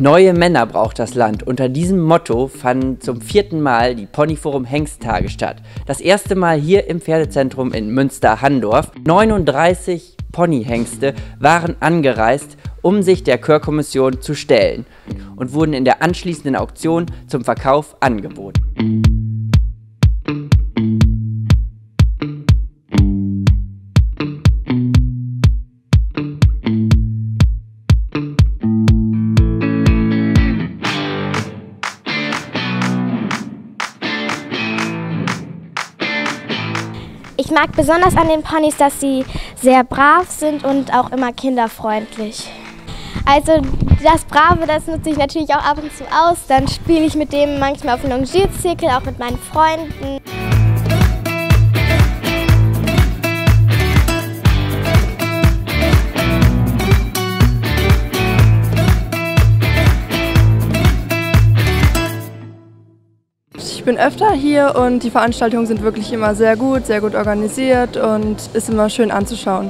Neue Männer braucht das Land. Unter diesem Motto fanden zum 4. Mal die Ponyforum Hengsttage statt. Das erste Mal hier im Pferdezentrum in Münster-Handorf. 39 Ponyhengste waren angereist, um sich der Chörkommission zu stellen und wurden in der anschließenden Auktion zum Verkauf angeboten. Ich mag besonders an den Ponys, dass sie sehr brav sind und auch immer kinderfreundlich. Also das Brave, das nutze ich natürlich auch ab und zu aus. Dann spiele ich mit dem manchmal auf dem Longierzirkel, auch mit meinen Freunden. Ich bin öfter hier und die Veranstaltungen sind wirklich immer sehr gut organisiert und ist immer schön anzuschauen.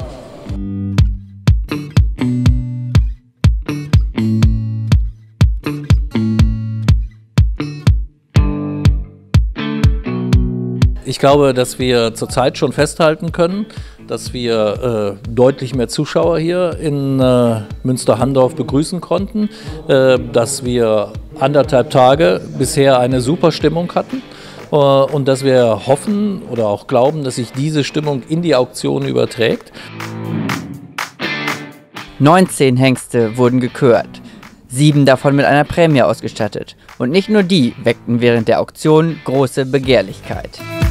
Ich glaube, dass wir zurzeit schon festhalten können, dass wir deutlich mehr Zuschauer hier in Münster-Handorf begrüßen konnten, dass wir 1,5 Tage bisher eine super Stimmung hatten und dass wir hoffen oder auch glauben, dass sich diese Stimmung in die Auktion überträgt. 19 Hengste wurden gekürt, 7 davon mit einer Prämie ausgestattet. Und nicht nur die weckten während der Auktion große Begehrlichkeit.